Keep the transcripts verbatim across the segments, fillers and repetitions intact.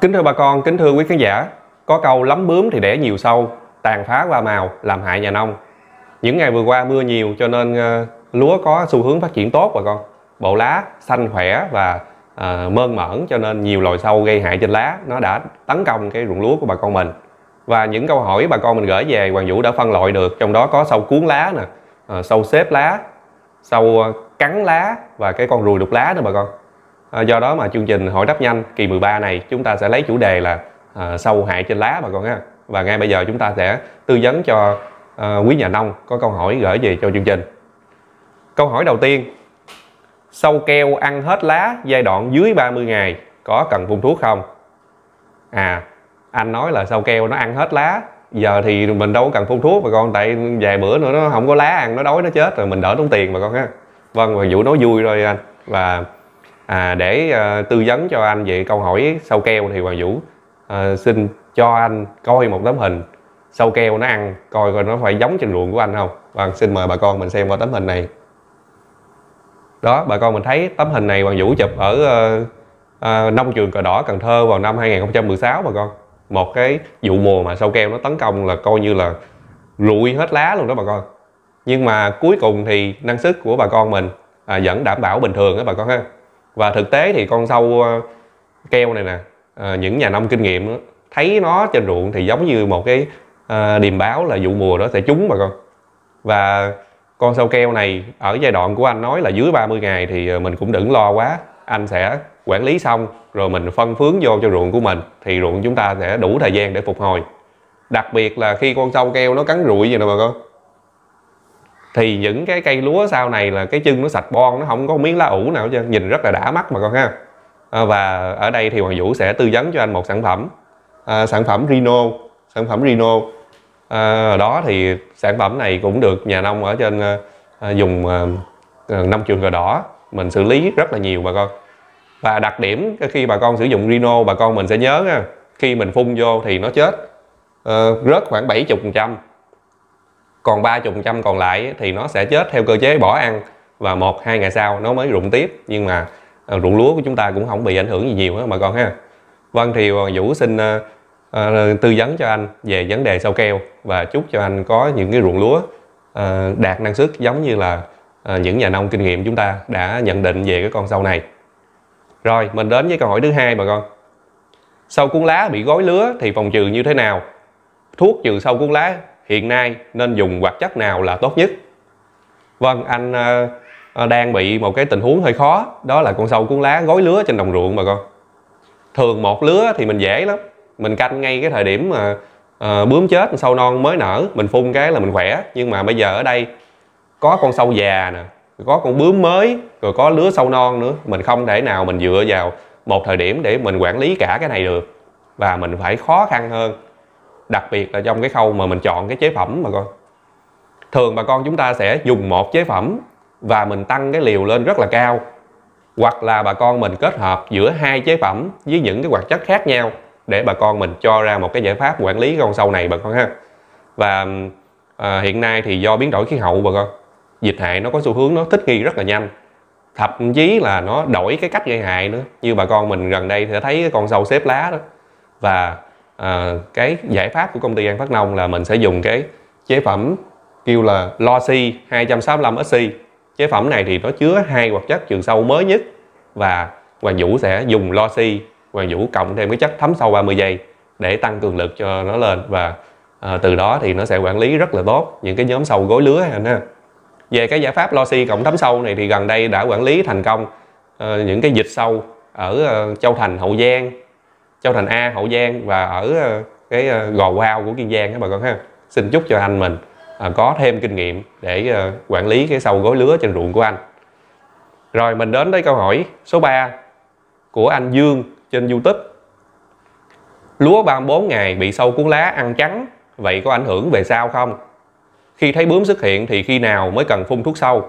Kính thưa bà con, kính thưa quý khán giả, có câu lắm bướm thì đẻ nhiều sâu, tàn phá hoa màu làm hại nhà nông. Những ngày vừa qua mưa nhiều cho nên uh, lúa có xu hướng phát triển tốt bà con. Bộ lá xanh khỏe và uh, mơn mởn cho nên nhiều loài sâu gây hại trên lá nó đã tấn công cái ruộng lúa của bà con mình. Và những câu hỏi bà con mình gửi về Hoàng Vũ đã phân loại được, trong đó có sâu cuốn lá nè, uh, sâu xếp lá, sâu uh, cắn lá và cái con ruồi đục lá nữa bà con. À, do đó mà chương trình hỏi đáp nhanh kỳ mười ba này chúng ta sẽ lấy chủ đề là à, sâu hại trên lá bà con ha. Và ngay bây giờ chúng ta sẽ tư vấn cho à, quý nhà nông có câu hỏi gửi về cho chương trình. Câu hỏi đầu tiên: sâu keo ăn hết lá giai đoạn dưới ba mươi ngày có cần phun thuốc không? À, anh nói là sâu keo nó ăn hết lá, giờ thì mình đâu có cần phun thuốc bà con, tại vài bữa nữa nó không có lá ăn, nó đói nó chết rồi mình đỡ tốn tiền bà con ha. Vâng, Hoàng Vũ nói vui rồi anh. Và À, để uh, tư vấn cho anh về câu hỏi sâu keo thì Hoàng Vũ uh, xin cho anh coi một tấm hình sâu keo nó ăn, coi coi nó phải giống trên ruộng của anh không. Vâng, xin mời bà con mình xem qua tấm hình này. Đó, bà con mình thấy tấm hình này Hoàng Vũ chụp ở uh, uh, nông trường Cờ Đỏ Cần Thơ vào năm hai nghìn không trăm mười sáu bà con. Một cái vụ mùa mà sâu keo nó tấn công là coi như là rụi hết lá luôn đó bà con. Nhưng mà cuối cùng thì năng suất của bà con mình à, vẫn đảm bảo bình thường đó bà con ha. Và thực tế thì con sâu uh, keo này nè, uh, những nhà nông kinh nghiệm đó, thấy nó trên ruộng thì giống như một cái uh, điềm báo là vụ mùa đó sẽ trúng bà con. Và con sâu keo này ở giai đoạn của anh nói là dưới ba mươi ngày thì mình cũng đừng lo quá. Anh sẽ quản lý xong rồi mình phân phướng vô cho ruộng của mình thì ruộng chúng ta sẽ đủ thời gian để phục hồi. Đặc biệt là khi con sâu keo nó cắn rụi vậy nè bà con, thì những cái cây lúa sau này là cái chân nó sạch bon, nó không có miếng lá ủ nào chứ, nhìn rất là đã mắt mà con ha. À, và ở đây thì Hoàng Vũ sẽ tư vấn cho anh một sản phẩm à, sản phẩm Rhino sản phẩm Rhino à, đó thì sản phẩm này cũng được nhà nông ở trên à, dùng à, nông trường Cờ Đỏ mình xử lý rất là nhiều bà con. Và đặc điểm khi bà con sử dụng Rhino, bà con mình sẽ nhớ ha, khi mình phun vô thì nó chết à, rớt khoảng bảy mươi phần trăm, còn ba mươi phần trăm còn lại thì nó sẽ chết theo cơ chế bỏ ăn và một hai ngày sau nó mới rụng tiếp. Nhưng mà uh, ruộng lúa của chúng ta cũng không bị ảnh hưởng gì nhiều đó bà con ha. Vâng, thì Vũ xin uh, uh, tư vấn cho anh về vấn đề sâu keo và chúc cho anh có những cái ruộng lúa uh, đạt năng suất giống như là uh, những nhà nông kinh nghiệm chúng ta đã nhận định về cái con sâu này. Rồi mình đến với câu hỏi thứ hai bà con: sâu cuốn lá bị gối lứa thì phòng trừ như thế nào? Thuốc trừ sâu cuốn lá hiện nay nên dùng hoạt chất nào là tốt nhất? Vâng, anh uh, đang bị một cái tình huống hơi khó, đó là con sâu cuốn lá gối lứa trên đồng ruộng bà con. Thường một lứa thì mình dễ lắm, mình canh ngay cái thời điểm mà uh, bướm chết, sâu non mới nở, mình phun cái là mình khỏe. Nhưng mà bây giờ ở đây có con sâu già nè, có con bướm mới, rồi có lứa sâu non nữa, mình không thể nào mình dựa vào một thời điểm để mình quản lý cả cái này được, và mình phải khó khăn hơn. Đặc biệt là trong cái khâu mà mình chọn cái chế phẩm mà con. Thường bà con chúng ta sẽ dùng một chế phẩm và mình tăng cái liều lên rất là cao. Hoặc là bà con mình kết hợp giữa hai chế phẩm với những cái hoạt chất khác nhau để bà con mình cho ra một cái giải pháp quản lý con sâu này bà con ha. Và à, hiện nay thì do biến đổi khí hậu bà con, dịch hại nó có xu hướng nó thích nghi rất là nhanh. Thậm chí là nó đổi cái cách gây hại nữa. Như bà con mình gần đây thì thấy cái con sâu xếp lá đó. Và À, cái giải pháp của công ty An Phát Nông là mình sẽ dùng cái chế phẩm kêu là Losi hai sáu lăm S C. Chế phẩm này thì nó chứa hai hoạt chất trừ sâu mới nhất, và Hoàng Vũ sẽ dùng Losi, Hoàng Vũ cộng thêm cái chất thấm sâu ba mươi giây để tăng cường lực cho nó lên, và à, từ đó thì nó sẽ quản lý rất là tốt những cái nhóm sâu gối lứa anh ha. Về cái giải pháp Losi cộng thấm sâu này thì gần đây đã quản lý thành công à, những cái dịch sâu ở à, Châu Thành, Hậu Giang, Châu Thành A, Hậu Giang và ở cái Gò Quao của Kiên Giang các bà con ha. Xin chúc cho anh mình à, có thêm kinh nghiệm để à, quản lý cái sâu gối lứa trên ruộng của anh. Rồi mình đến tới câu hỏi số ba của anh Dương trên YouTube. Lúa ba mươi bốn ngày bị sâu cuốn lá ăn trắng, vậy có ảnh hưởng về sau không? Khi thấy bướm xuất hiện thì khi nào mới cần phun thuốc sâu?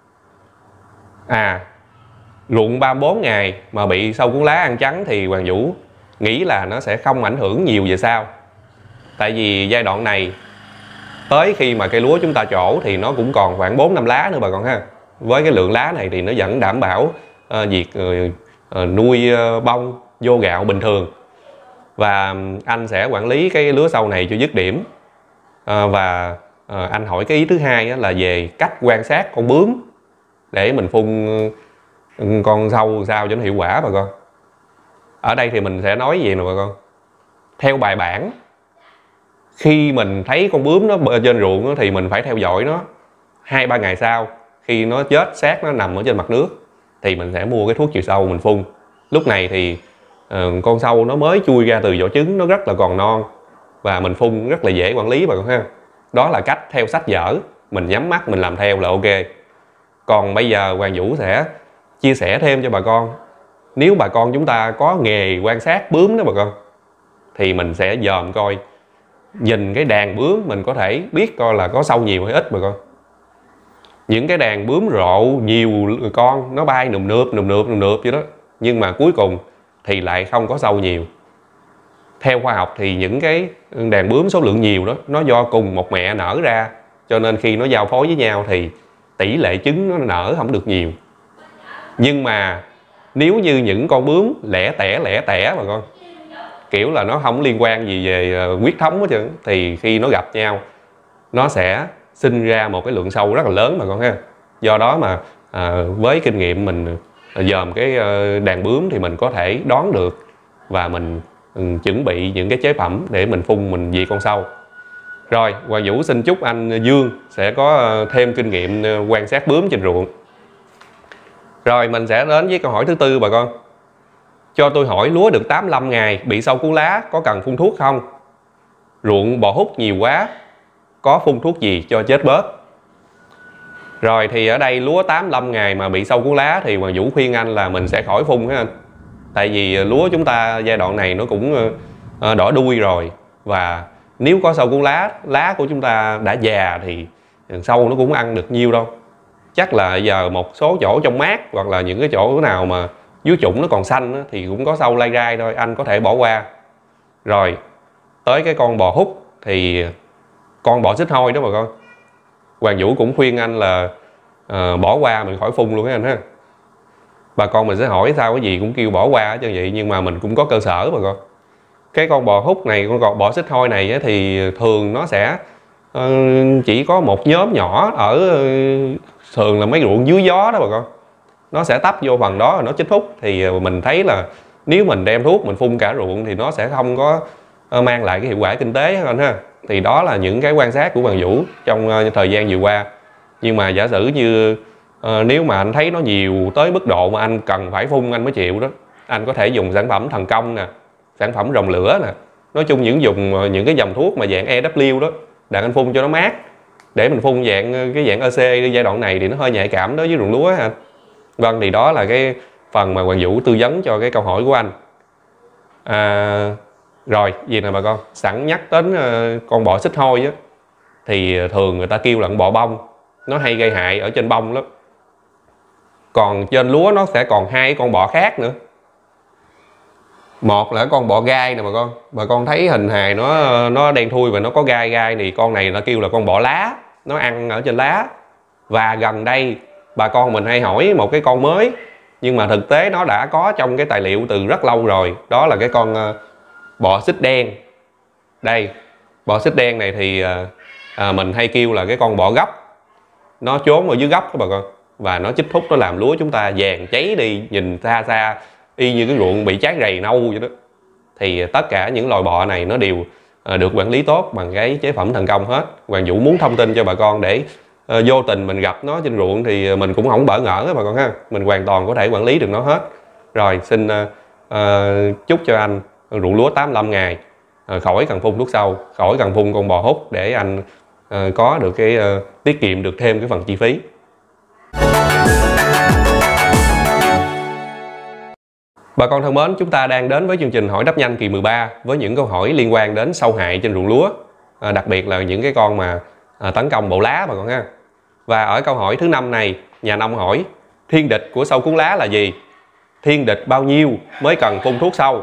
À, ruộng ba mươi bốn ngày mà bị sâu cuốn lá ăn trắng thì Hoàng Vũ nghĩ là nó sẽ không ảnh hưởng nhiều về sau. Tại vì giai đoạn này tới khi mà cây lúa chúng ta trổ thì nó cũng còn khoảng bốn năm lá nữa bà con ha. Với cái lượng lá này thì nó vẫn đảm bảo uh, việc uh, uh, nuôi uh, bông vô gạo bình thường. Và anh sẽ quản lý cái lứa sâu này cho dứt điểm. à, Và à, anh hỏi cái ý thứ hai là về cách quan sát con bướm để mình phun con sâu sao cho nó hiệu quả bà con. Ở đây thì mình sẽ nói gì nè bà con. Theo bài bản, khi mình thấy con bướm nó trên ruộng thì mình phải theo dõi nó. Hai ba ngày sau khi nó chết xác nó nằm ở trên mặt nước thì mình sẽ mua cái thuốc trừ sâu mình phun. Lúc này thì uh, con sâu nó mới chui ra từ vỏ trứng, nó rất là còn non và mình phun rất là dễ quản lý bà con ha. Đó là cách theo sách vở, mình nhắm mắt mình làm theo là ok. Còn bây giờ Hoàng Vũ sẽ chia sẻ thêm cho bà con. Nếu bà con chúng ta có nghề quan sát bướm đó bà con, thì mình sẽ dòm coi, nhìn cái đàn bướm mình có thể biết coi là có sâu nhiều hay ít bà con. Những cái đàn bướm rộ nhiều con nó bay nùm nượp nùm nượp nùm nượp vậy đó, nhưng mà cuối cùng thì lại không có sâu nhiều. Theo khoa học thì những cái đàn bướm số lượng nhiều đó nó do cùng một mẹ nở ra, cho nên khi nó giao phối với nhau thì tỷ lệ trứng nó nở không được nhiều. Nhưng mà nếu như những con bướm lẻ tẻ lẻ tẻ bà con, kiểu là nó không liên quan gì về huyết thống hết trơn, thì khi nó gặp nhau nó sẽ sinh ra một cái lượng sâu rất là lớn bà con ha. Do đó mà à, với kinh nghiệm mình dòm cái đàn bướm thì mình có thể đoán được và mình um, chuẩn bị những cái chế phẩm để mình phun mình diệt con sâu. Rồi Hoàng Vũ xin chúc anh Dương sẽ có thêm kinh nghiệm quan sát bướm trên ruộng. Rồi mình sẽ đến với câu hỏi thứ tư bà con. Cho tôi hỏi lúa được tám mươi lăm ngày bị sâu cuốn lá có cần phun thuốc không? Ruộng bọ hút nhiều quá, có phun thuốc gì cho chết bớt? Rồi thì ở đây lúa tám mươi lăm ngày mà bị sâu cuốn lá thì Hoàng Vũ khuyên anh là mình sẽ khỏi phun ha anh. Tại vì lúa chúng ta giai đoạn này nó cũng đỏ đuôi rồi, và nếu có sâu cuốn lá, lá của chúng ta đã già thì sâu nó cũng ăn được nhiêu đâu. Chắc là giờ một số chỗ trong mát hoặc là những cái chỗ nào mà dưới chủng nó còn xanh thì cũng có sâu lai rai thôi, anh có thể bỏ qua. Rồi tới cái con bò hút thì con bọ xích hôi đó bà con, Hoàng Vũ cũng khuyên anh là uh, bỏ qua, mình khỏi phun luôn á anh ha. Bà con mình sẽ hỏi sao cái gì cũng kêu bỏ qua chứ vậy, nhưng mà mình cũng có cơ sở bà con. Cái con bò hút này, con con bọ xích hôi này ấy, thì thường nó sẽ uh, chỉ có một nhóm nhỏ ở uh, thường là mấy ruộng dưới gió đó bà con. Nó sẽ tấp vô phần đó rồi nó chích hút, thì mình thấy là nếu mình đem thuốc mình phun cả ruộng thì nó sẽ không có mang lại cái hiệu quả kinh tế anh ha. Thì đó là những cái quan sát của Hoàng Vũ trong thời gian vừa qua. Nhưng mà giả sử như uh, nếu mà anh thấy nó nhiều tới mức độ mà anh cần phải phun anh mới chịu đó, anh có thể dùng sản phẩm Thần Công nè, sản phẩm Rồng Lửa nè, nói chung những dùng những cái dòng thuốc mà dạng E W đó, đặng anh phun cho nó mát, để mình phun dạng cái dạng E C giai đoạn này thì nó hơi nhạy cảm đối với ruộng lúa ha. Vâng, thì đó là cái phần mà Hoàng Vũ tư vấn cho cái câu hỏi của anh. À, rồi gì nè bà con, sẵn nhắc đến uh, con bọ xích hôi á, thì thường người ta kêu là con bọ bông, nó hay gây hại ở trên bông lắm. Còn trên lúa nó sẽ còn hai con bọ khác nữa. Một là con bọ gai nè bà con, bà con thấy hình hài nó nó đen thui và nó có gai gai, thì con này nó kêu là con bọ lá, nó ăn ở trên lá. Và gần đây bà con mình hay hỏi một cái con mới, nhưng mà thực tế nó đã có trong cái tài liệu từ rất lâu rồi, đó là cái con uh, bọ xích đen. Đây, bọ xích đen này thì uh, uh, mình hay kêu là cái con bọ gốc, nó trốn ở dưới gốc các bà con, và nó chích hút, nó làm lúa chúng ta vàng cháy đi, nhìn xa xa y như cái ruộng bị cháy rầy nâu vậy đó. Thì tất cả những loài bọ này nó đều uh, được quản lý tốt bằng cái chế phẩm Thần Công hết. Hoàng Vũ muốn thông tin cho bà con để Uh, vô tình mình gặp nó trên ruộng thì mình cũng không bỡ ngỡ bà con ha, mình hoàn toàn có thể quản lý được nó hết. Rồi xin uh, uh, chúc cho anh ruộng lúa tám mươi lăm ngày uh, khỏi cần phun thuốc sâu, khỏi cần phun con bò hút, để anh uh, có được cái uh, tiết kiệm được thêm cái phần chi phí. Bà con thân mến, chúng ta đang đến với chương trình hỏi đáp nhanh kỳ mười ba với những câu hỏi liên quan đến sâu hại trên ruộng lúa, uh, đặc biệt là những cái con mà uh, tấn công bộ lá bà con ha. Và ở câu hỏi thứ năm này, nhà nông hỏi thiên địch của sâu cuốn lá là gì? Thiên địch bao nhiêu mới cần phun thuốc sâu?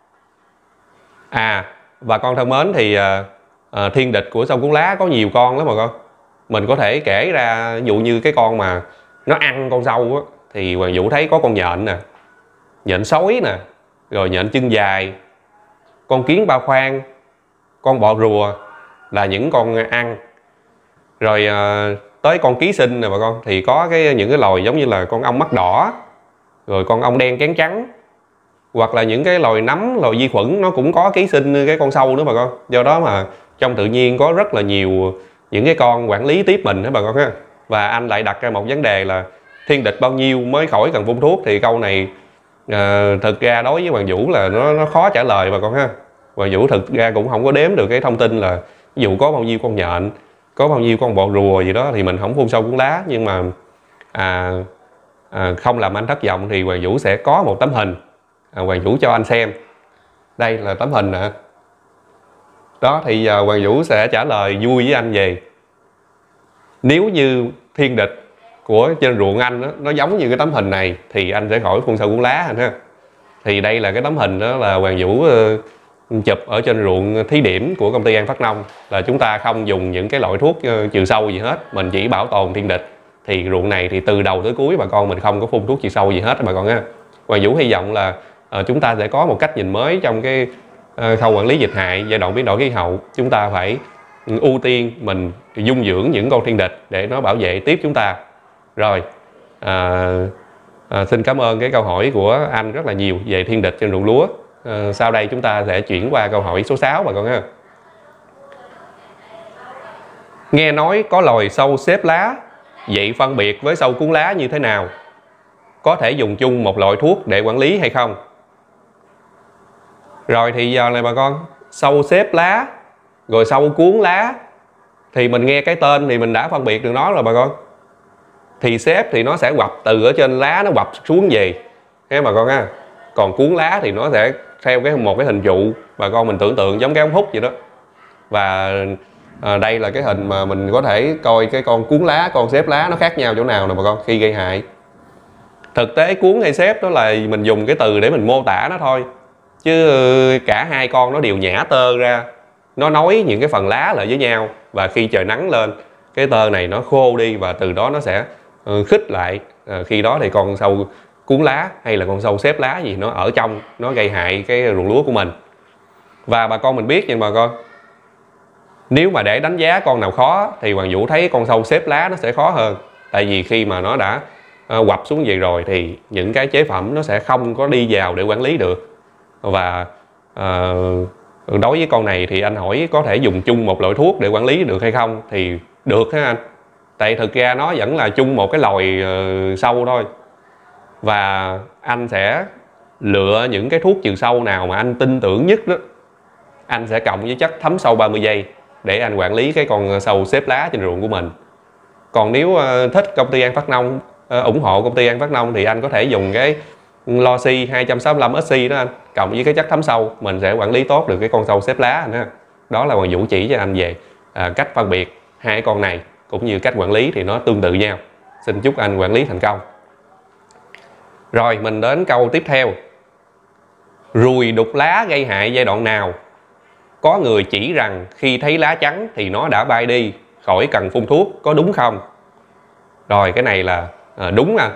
À, bà con thân mến, thì uh, uh, thiên địch của sâu cuốn lá có nhiều con lắm bà con. Mình có thể kể ra, ví dụ như cái con mà nó ăn con sâu á, thì Hoàng Vũ thấy có con nhện nè, nhện sói nè, rồi nhện chân dài, con kiến ba khoang, con bọ rùa là những con ăn. Rồi à, tới con ký sinh nè bà con, thì có cái những cái loài giống như là con ong mắt đỏ, rồi con ong đen kén trắng, hoặc là những cái loài nấm, loài vi khuẩn nó cũng có ký sinh như cái con sâu nữa bà con. Do đó mà trong tự nhiên có rất là nhiều những cái con quản lý tiếp mình đó bà con ha. Và anh lại đặt ra một vấn đề là thiên địch bao nhiêu mới khỏi cần phun thuốc, thì câu này à, thực ra đối với Hoàng Vũ là nó, nó khó trả lời bà con ha. Hoàng Vũ thực ra cũng không có đếm được cái thông tin là ví dụ có bao nhiêu con nhện, có bao nhiêu con bọ rùa gì đó thì mình không phun sâu cuốn lá. Nhưng mà à, à, không làm anh thất vọng thì Hoàng Vũ sẽ có một tấm hình, à, Hoàng Vũ cho anh xem. Đây là tấm hình nè. Đó thì giờ Hoàng Vũ sẽ trả lời vui với anh về nếu như thiên địch của trên ruộng anh đó, nó giống như cái tấm hình này thì anh sẽ khỏi phun sâu cuốn lá anh ha. Thì đây là cái tấm hình đó là Hoàng Vũ uh, chụp ở trên ruộng thí điểm của công ty An Phát Nông, là chúng ta không dùng những cái loại thuốc uh, trừ sâu gì hết, mình chỉ bảo tồn thiên địch. Thì ruộng này thì từ đầu tới cuối bà con mình không có phun thuốc trừ sâu gì hết bà con ha. Hoàng Vũ hy vọng là uh, chúng ta sẽ có một cách nhìn mới trong cái uh, khâu quản lý dịch hại giai đoạn biến đổi khí hậu. Chúng ta phải ưu tiên mình dung dưỡng những con thiên địch để nó bảo vệ tiếp chúng ta. Rồi à, à, xin cảm ơn cái câu hỏi của anh rất là nhiều về thiên địch trên ruộng lúa. à, Sau đây chúng ta sẽ chuyển qua câu hỏi số sáu bà con ha. Nghe nói có loài sâu xếp lá, vậy phân biệt với sâu cuốn lá như thế nào? Có thể dùng chung một loại thuốc để quản lý hay không? Rồi thì giờ này bà con, sâu xếp lá rồi sâu cuốn lá thì mình nghe cái tên thì mình đã phân biệt được nó rồi bà con. Thì xếp thì nó sẽ quặp từ ở trên lá nó quặp xuống về thế bà con ha. Còn cuốn lá thì nó sẽ theo cái một cái hình trụ, bà con mình tưởng tượng giống cái ống hút vậy đó. Và à, đây là cái hình mà mình có thể coi cái con cuốn lá, con xếp lá nó khác nhau chỗ nào nè bà con khi gây hại. Thực tế cuốn hay xếp đó là mình dùng cái từ để mình mô tả nó thôi, chứ cả hai con nó đều nhả tơ ra, nó nối những cái phần lá lại với nhau. Và khi trời nắng lên, cái tơ này nó khô đi và từ đó nó sẽ khít lại. à, Khi đó thì con sâu cuốn lá hay là con sâu xếp lá gì nó ở trong, nó gây hại cái ruộng lúa của mình. Và bà con mình biết nha bà con, nếu mà để đánh giá con nào khó thì Hoàng Vũ thấy con sâu xếp lá nó sẽ khó hơn. Tại vì khi mà nó đã uh, quặp xuống vậy rồi thì những cái chế phẩm nó sẽ không có đi vào để quản lý được. Và uh, đối với con này thì anh hỏi có thể dùng chung một loại thuốc để quản lý được hay không? Thì được hả anh? Tại thực ra nó vẫn là chung một cái loài uh, sâu thôi. Và anh sẽ lựa những cái thuốc trừ sâu nào mà anh tin tưởng nhất đó, anh sẽ cộng với chất thấm sâu ba mươi giây để anh quản lý cái con sâu xếp lá trên ruộng của mình. Còn nếu uh, thích công ty An Phát Nông, uh, ủng hộ công ty An Phát Nông thì anh có thể dùng cái Losi hai sáu lăm S C đó anh, cộng với cái chất thấm sâu, mình sẽ quản lý tốt được cái con sâu xếp lá anh ha. Đó là Hoàng Vũ chỉ cho anh về uh, cách phân biệt hai con này cũng như cách quản lý thì nó tương tự nhau. Xin chúc anh quản lý thành công. Rồi mình đến câu tiếp theo. Ruồi đục lá gây hại giai đoạn nào? Có người chỉ rằng khi thấy lá trắng thì nó đã bay đi, khỏi cần phun thuốc, có đúng không? Rồi cái này là à, đúng à.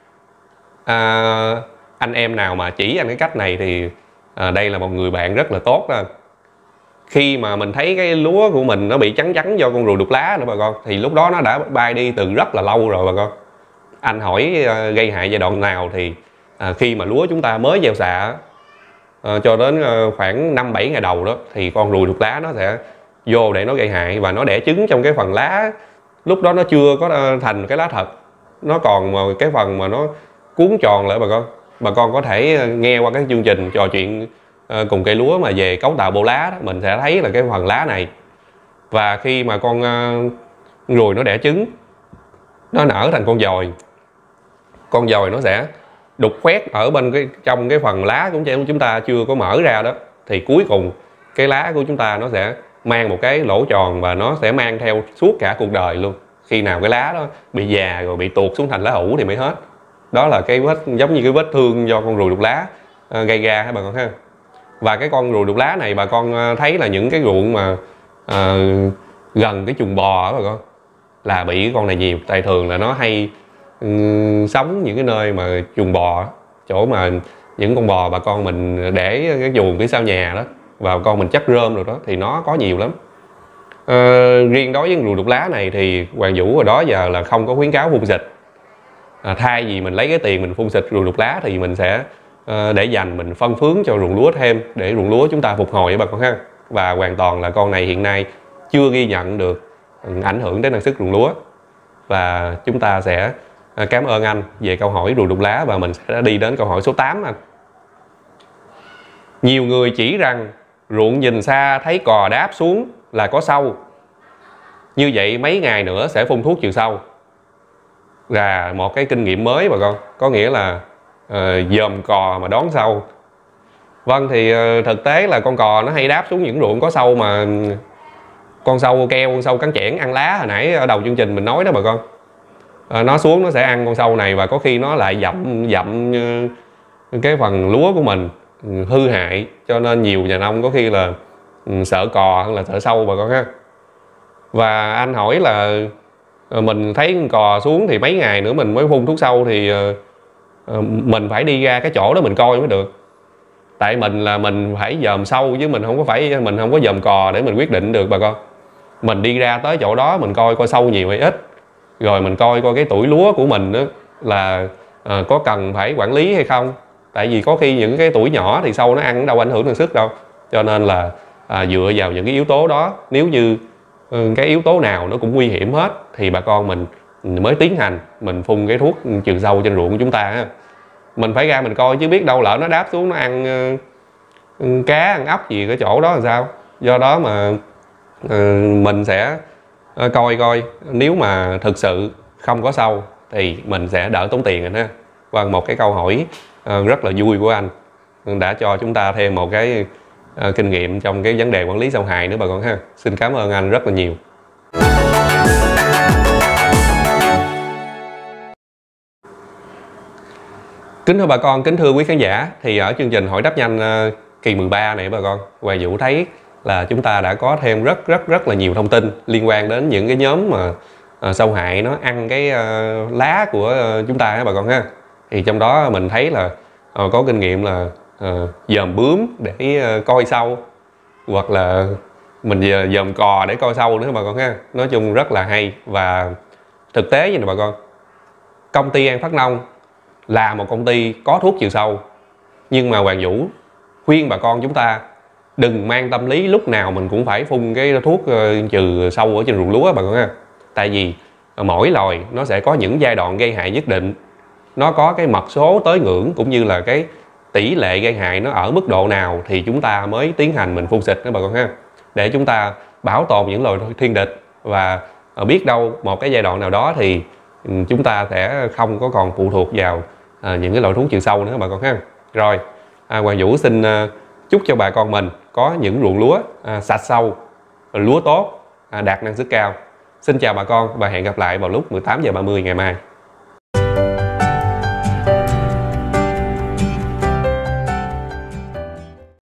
à Anh em nào mà chỉ anh cái cách này thì à, đây là một người bạn rất là tốt đó. Khi mà mình thấy cái lúa của mình nó bị trắng trắng do con ruồi đục lá nữa bà con, thì lúc đó nó đã bay đi từ rất là lâu rồi bà con. Anh hỏi à, gây hại giai đoạn nào thì à, khi mà lúa chúng ta mới gieo xạ à, cho đến à, khoảng năm bảy ngày đầu đó thì con ruồi đục lá nó sẽ vô để nó gây hại, và nó đẻ trứng trong cái phần lá. Lúc đó nó chưa có thành cái lá thật, nó còn cái phần mà nó cuốn tròn lại bà con. Bà con có thể nghe qua cái chương trình trò chuyện à, cùng cây lúa mà về cấu tạo bộ lá đó, mình sẽ thấy là cái phần lá này. Và khi mà con à, ruồi nó đẻ trứng, nó nở thành con dồi, con dồi nó sẽ đục khoét ở bên cái trong cái phần lá của chúng ta chưa có mở ra đó, thì cuối cùng cái lá của chúng ta nó sẽ mang một cái lỗ tròn và nó sẽ mang theo suốt cả cuộc đời luôn. Khi nào cái lá đó bị già rồi bị tuột xuống thành lá hữu thì mới hết. Đó là cái vết giống như cái vết thương do con ruồi đục lá uh, gây ra hả bà con ha. Và cái con ruồi đục lá này bà con thấy là những cái ruộng mà uh, gần cái chuồng bò đó bà con, là bị cái con này nhiều. Tại thường là nó hay um, sống những cái nơi mà chuồng bò, chỗ mà những con bò bà con mình để cái chuồng phía sau nhà đó, và con mình chắc rơm rồi đó thì nó có nhiều lắm. À, riêng đối với ruồi đục lá này thì Hoàng Vũ hồi đó giờ là không có khuyến cáo phun xịt. À, thay vì mình lấy cái tiền mình phun xịt ruồi đục lá thì mình sẽ à, để dành mình phân phướng cho ruộng lúa thêm để ruộng lúa chúng ta phục hồi bà con ha. Và hoàn toàn là con này hiện nay chưa ghi nhận được ảnh hưởng đến năng suất ruộng lúa. Và chúng ta sẽ cảm ơn anh về câu hỏi ruồi đục lá và mình sẽ đi đến câu hỏi số tám anh. Nhiều người chỉ rằng ruộng nhìn xa thấy cò đáp xuống là có sâu. Như vậy mấy ngày nữa sẽ phun thuốc trừ sâu. Là một cái kinh nghiệm mới bà con. Có nghĩa là uh, dòm cò mà đón sâu. Vâng thì uh, thực tế là con cò nó hay đáp xuống những ruộng có sâu mà con sâu keo, con sâu cắn chẽn ăn lá hồi nãy ở đầu chương trình mình nói đó bà con. À, nó xuống nó sẽ ăn con sâu này và có khi nó lại dậm dậm uh, cái phần lúa của mình hư hại, cho nên nhiều nhà nông có khi là um, sợ cò hơn là sợ sâu bà con ha. Và anh hỏi là uh, mình thấy con cò xuống thì mấy ngày nữa mình mới phun thuốc sâu thì uh, uh, mình phải đi ra cái chỗ đó mình coi mới được. Tại mình là mình phải dòm sâu chứ mình không có phải mình không có dòm cò để mình quyết định được bà con. Mình đi ra tới chỗ đó mình coi coi sâu nhiều hay ít, rồi mình coi coi cái tuổi lúa của mình đó là à, có cần phải quản lý hay không. Tại vì có khi những cái tuổi nhỏ thì sâu nó ăn đâu ảnh hưởng năng suất đâu. Cho nên là à, dựa vào những cái yếu tố đó, nếu như ừ, cái yếu tố nào nó cũng nguy hiểm hết thì bà con mình mới tiến hành mình phun cái thuốc trừ sâu trên ruộng của chúng ta ha. Mình phải ra mình coi chứ biết đâu lỡ nó đáp xuống nó ăn uh, cá ăn ốc gì cái chỗ đó là sao. Do đó mà uh, mình sẽ uh, coi coi nếu mà thực sự không có sâu thì mình sẽ đỡ tốn tiền rồi ha. Và một cái câu hỏi uh, rất là vui của anh đã cho chúng ta thêm một cái uh, kinh nghiệm trong cái vấn đề quản lý sâu hại nữa bà con ha. Xin cảm ơn anh rất là nhiều. Kính thưa bà con, kính thưa quý khán giả, thì ở chương trình hỏi đáp nhanh uh, kỳ mười ba này bà con, Hoàng Vũ thấy là chúng ta đã có thêm rất rất rất là nhiều thông tin liên quan đến những cái nhóm mà uh, sâu hại nó ăn cái uh, lá của uh, chúng ta ha bà con ha. Thì trong đó mình thấy là uh, có kinh nghiệm là uh, dòm bướm để uh, coi sâu, hoặc là mình dòm cò để coi sâu nữa bà con ha. Nói chung rất là hay. Và thực tế như này bà con, công ty An Phát Nông là một công ty có thuốc trừ sâu, nhưng mà Hoàng Vũ khuyên bà con chúng ta đừng mang tâm lý lúc nào mình cũng phải phun cái thuốc trừ sâu ở trên ruộng lúa bà con ha. Tại vì mỗi loài nó sẽ có những giai đoạn gây hại nhất định, nó có cái mật số tới ngưỡng cũng như là cái tỷ lệ gây hại nó ở mức độ nào thì chúng ta mới tiến hành mình phun xịt đó bà con ha, để chúng ta bảo tồn những loài thiên địch. Và biết đâu một cái giai đoạn nào đó thì chúng ta sẽ không có còn phụ thuộc vào à, những cái loại thuốc trừ sâu nữa bà con ha. Rồi à, Hoàng Vũ xin à, chúc cho bà con mình có những ruộng lúa à, sạch sâu, lúa tốt, à, đạt năng suất cao. Xin chào bà con và hẹn gặp lại vào lúc mười tám giờ ba mươi ngày mai.